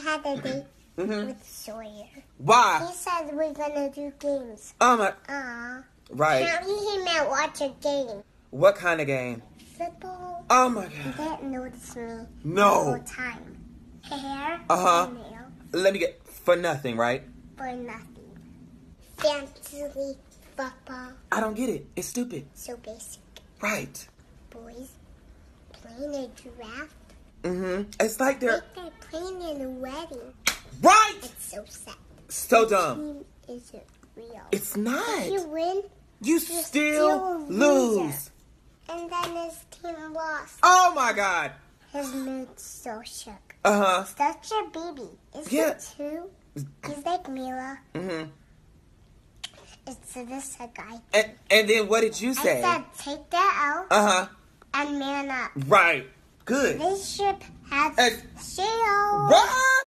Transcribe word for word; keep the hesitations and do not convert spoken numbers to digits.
had a date mm-hmm. with Sawyer. Why? He said we're gonna do games. Oh my. Aw. Right. Apparently he meant watch a game. What kind of game? Football. Oh my He God. didn't notice me No. the whole time. Hair. Uh-huh. And nails. Let me get for nothing, right? For nothing. Fantasy football. I don't get it. It's stupid. So basic. Right. Boys playing a giraffe. Mm-hmm. It's like they're... Like they're playing in a wedding. Right! It's so sad. So The dumb. team isn't real. It's not. If you win, You you're still, still a lose. loser. And then his team lost. Oh my God. His mood so shook. Uh-huh. Such a baby. Is Yeah. he too? He's like Mila. Mm-hmm. It's this a guy. And, and then what did you say? I said take that out Uh-huh. and man up. Right. Good. This ship has Uh, sails. Right.